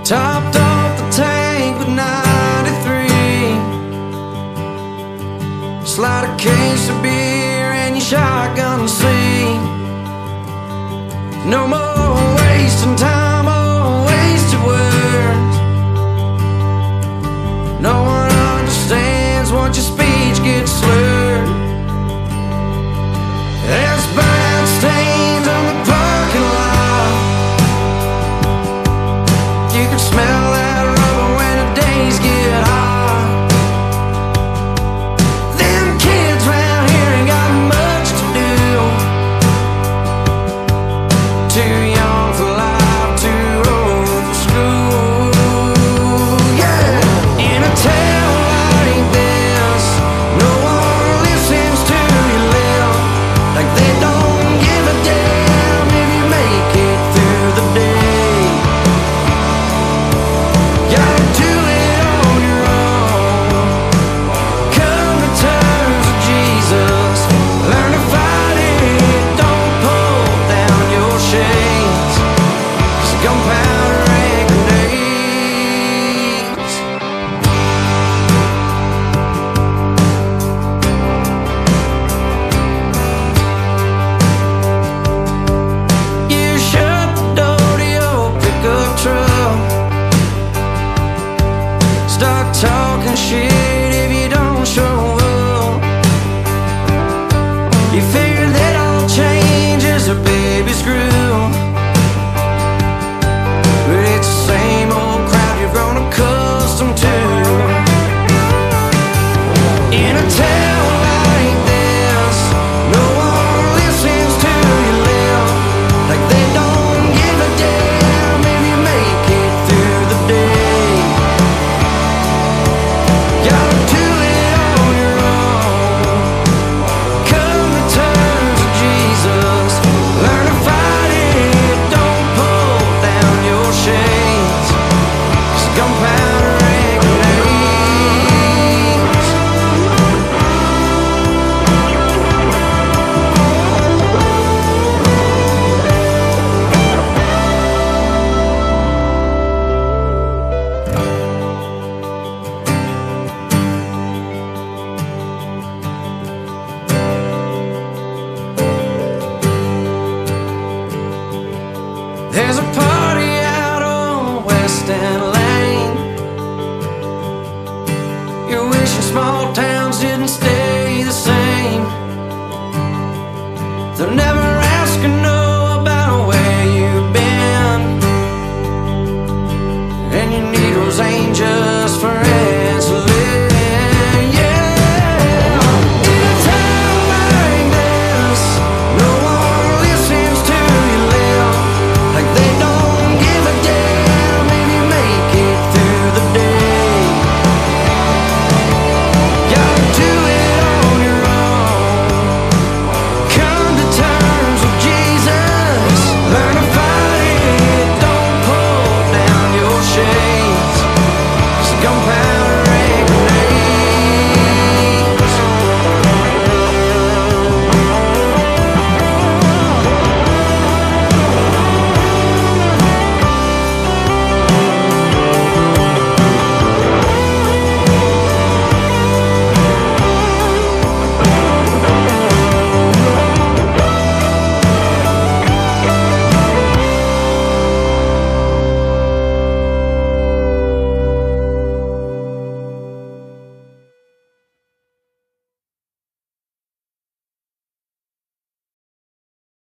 Topped off the tank with 93. Slide a case of beer and your shotgun seat. No more wasting time or wasted words. No one understands once your speech gets slurred. There's burnt stains on the parking lot. You can smell that rubber when the days get hot. Them kids round here ain't got much to do. Too young for life, too old for school. Yeah, in a town like this, no one listens to you live. Like they don't give a damn if you make it through the day. Gotta do it on your own. Come to terms with Jesus. Learn to fight it, don't pull down your shades. 'Cause gunpowder and grenades. You shut the door to your pickup truck. Start talking shit if you don't show up. You figure that all change is a baby screw, but it's the same old crowd you've grown accustomed to. In a town like this, no one listens to you live. Like they don't give a damn if you make it through the day. Gotta do it on your own. Come to terms with Jesus. Learn to fight it, don't pull down your shades. 'Cause gunpowder and grenades. There's a party out on West End Lane. You're wishing small towns didn't stay the same. They'll never ask or know about where you've been, and you need